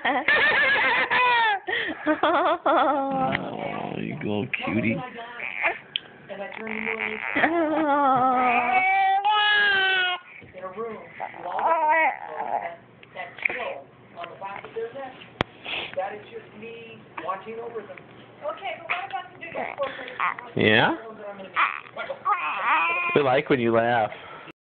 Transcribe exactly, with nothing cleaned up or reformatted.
Oh, you little cutie. And I turned into a in a room, that, that chill on the back of their neck. That is just me watching over them. Okay, but what about to do this? Yeah? We like when you laugh.